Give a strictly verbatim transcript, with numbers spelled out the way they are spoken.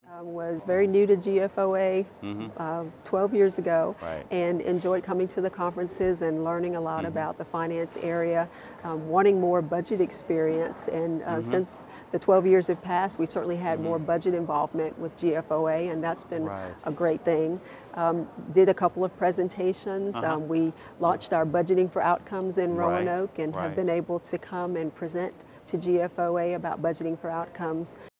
I was very new to G F O A Mm-hmm. uh, twelve years ago, Right. and enjoyed coming to the conferences and learning a lot Mm-hmm. about the finance area, um, wanting more budget experience. And uh, Mm-hmm. since the twelve years have passed, we've certainly had Mm-hmm. more budget involvement with G F O A, and that's been Right. a great thing. Um, did a couple of presentations. Uh-huh. Um, we launched our Budgeting for Outcomes in Right. Roanoke and have Right. been able to come and present to G F O A about budgeting for outcomes.